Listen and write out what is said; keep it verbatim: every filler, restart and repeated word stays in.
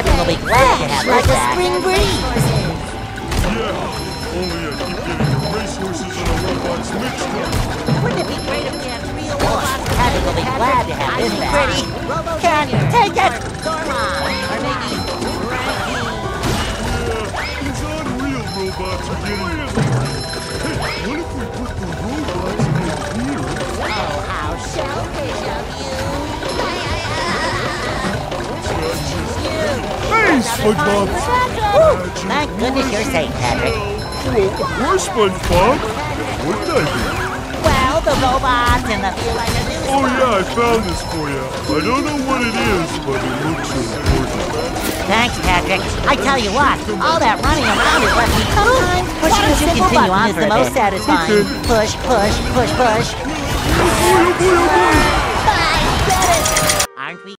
Patrick will be glad to have like this a back. spring breeze. Yeah, only I keep getting the racehorses and the robots mixed up. Wouldn't it be great if we had real robots? Patrick will be glad to have this back. Pretty. Can't take it. Dormon. Or maybe Frankie. Yeah, these unreal robots are getting... Hey, what if we put the robots in here? Oh, how selfish of you. Hey, SpongeBob! Thank goodness you're safe, Patrick. Well, of course, SpongeBob. Wouldn't I be? Well, the robots and the... Oh yeah, I found this for you. I don't know what it is, but it looks important. Thanks, Patrick. I tell you what, all that running around is left me time. Pushing the simple button is the most satisfying. Push, push, push, push. Oh boy, oh boy, oh boy! Aren't we